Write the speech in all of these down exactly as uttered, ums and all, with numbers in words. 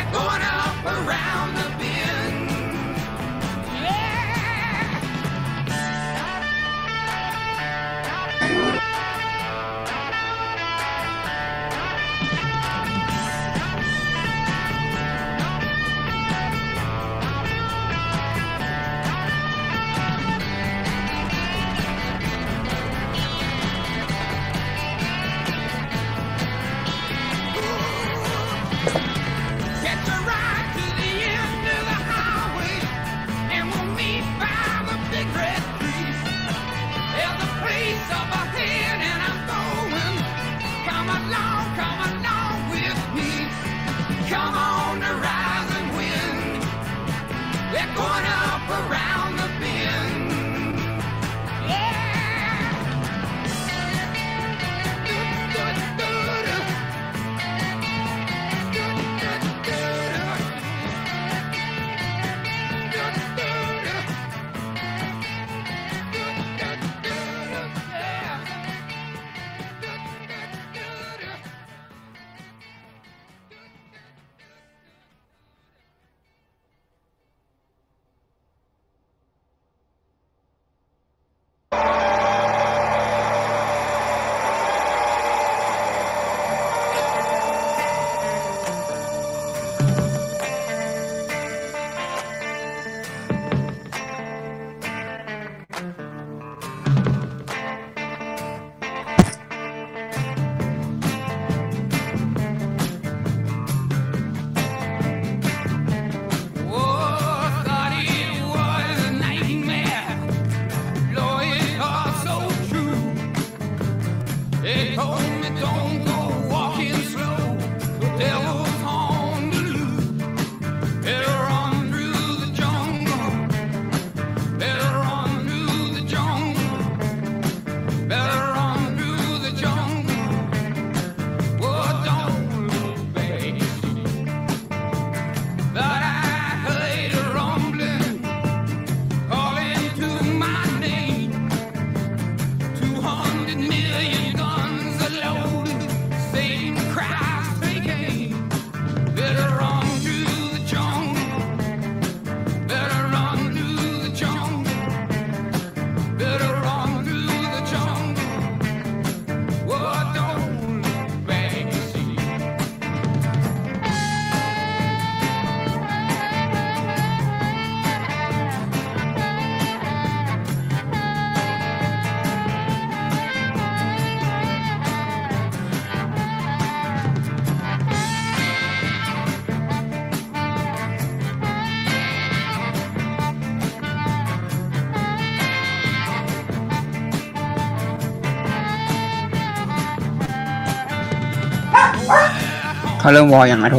เขาเริ่มวอลอย่างอะโถ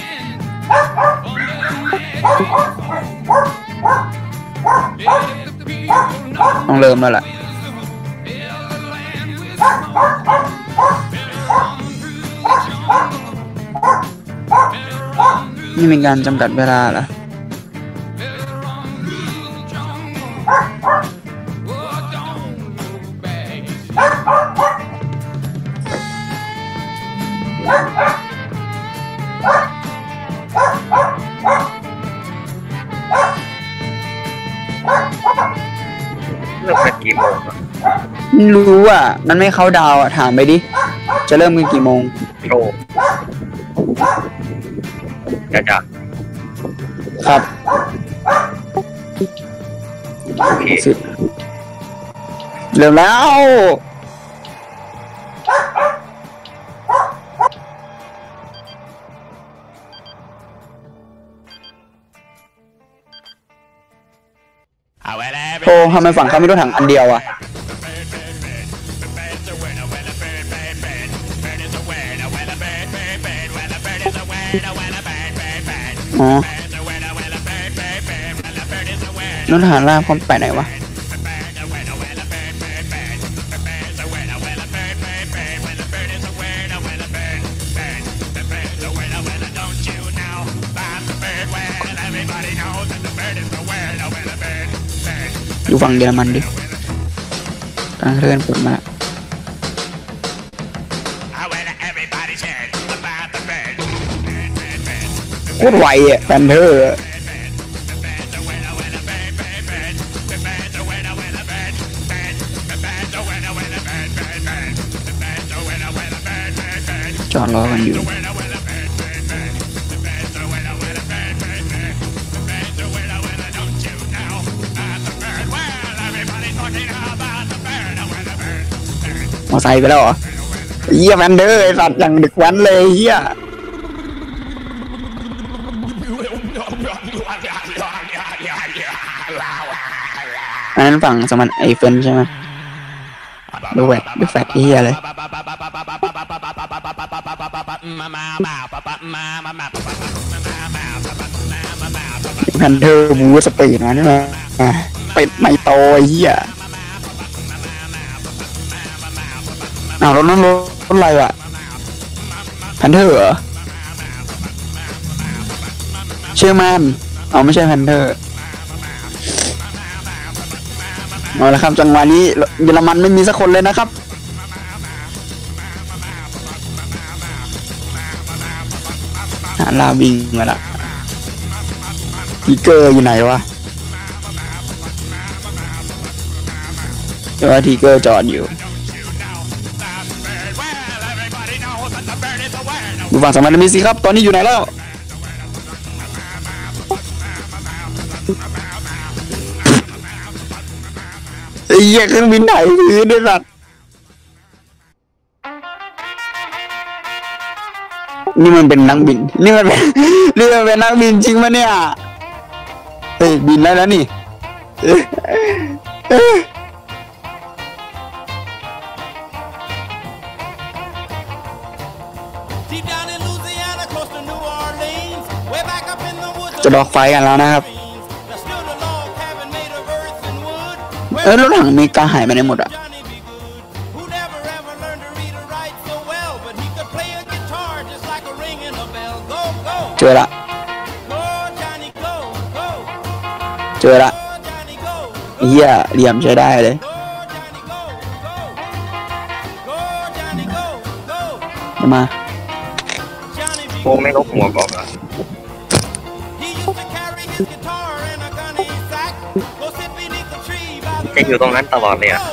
ต้องเริ่มแล้วแหละนี่มีการจำกัดเวลาเหรอเริ่มกันกี่โมงรู้อ่ะมันไม่เข้าดาวอ่ะถามไปดิจะเริ่มกันกี่โมงโอ้จะจะครับโอเคเริ่มแล้วโอ้ทำไมฝั่งเขาไม่รถถังอันเดียวอ่ะอ๋อรถทหารลากเขาไปไหนวะอยู่ฝั่งเยอรมันดิกลางเรือนปุ่นมาโตรไวอ่ะแพนเทอร์จอดรอกันอยู่มอไซค์ไปแล้วเหรอเฮียแพนเทอร์ไอสัตว์อย่างดึกวันเลยเฮียอันนั้นฝั่งสมันไอเฟนใช่ไหมดูแหวกดูแฟกเฮียเลยแพนเทอร์บูสปีดมาเนี่ยเป็ดไม่โตเฮียอ้าวรถนั้นรถอะไรวะแพนเทอร์เหรอเชื่อมันเอาไม่ใช่แพนเทอร์เอาละครับจังหวะนี้เยอรมันไม่มีสักคนเลยนะครับหาลาบิงมาละทีเกอร์อยู่ไหนวะแต่ว่าทีเกอร์จอดอยู่ดูฝั่งสมัยมีสิครับตอนนี้อยู่ไหนแล้วไอ้เหี้ยเครื่องบินไหนพื้นด้วยสัตว์นี่มันเป็นนักบินนี่มันเป็นนี่มันเป็นนักบินจริงมั้ยเนี่ยเฮ้ยบินได้แล้วนี่จะดอกไฟกันแล้วนะครับเออรถถังอเมริกาหายไปไหนหมดอ่ะเจอละเจอละเฮียเหลี่ยมใช้ได้เลยมาโอ้ไม่ลบหัวบอกอ่ะจะอยู่ตรงนั้นตลอดเลยอ่ะ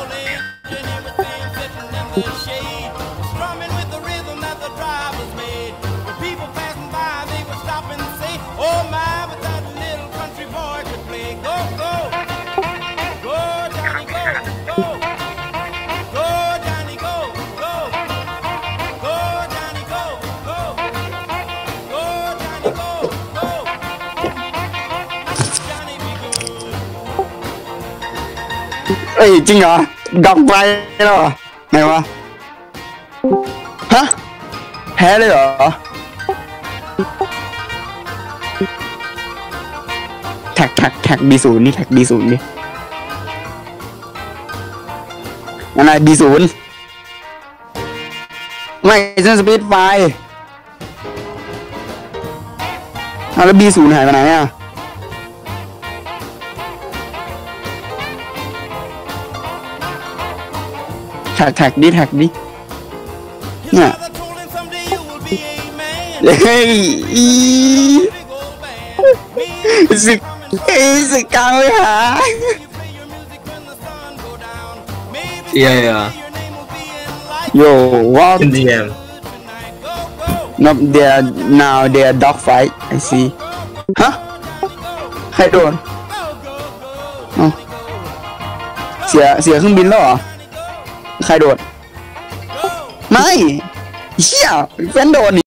เอ้ยจริงเหรอดับไฟแล้วเหรอไงวะฮะแพ้เลยเหรอแท็กแท็กแท็กบีศูนย์นี่แท็กบีศูนย์นี่อะไรบีศูนย์ไม่ใช่สปีดไฟแล้วบีศูนย์หายไปไหนอ่ะแท็กแท็กดิแท็กดิเนี่ยเฮ้ยอีสึกเฮ้ยสึกกลางเลยหาเอียอ่ะ Yo what อินเดีย no they are now they are dog fight I see ฮะใครโดนเสียเสียเครื่องบินแล้วเหรอใครโดนไม่เชี่ยแฟนโดน